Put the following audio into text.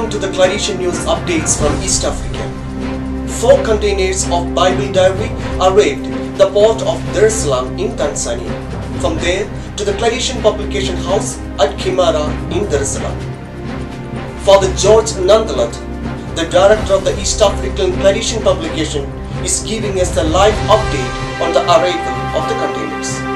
to the Claretian news updates from East Africa. 4 containers of Bible Diary arrived the port of Dar es Salaam in Tanzania. From there to the Claretian publication house at Kimara in Dar es Salaam. Father George Nandalat, the director of the East African Claretian publication, is giving us a live update on the arrival of the containers.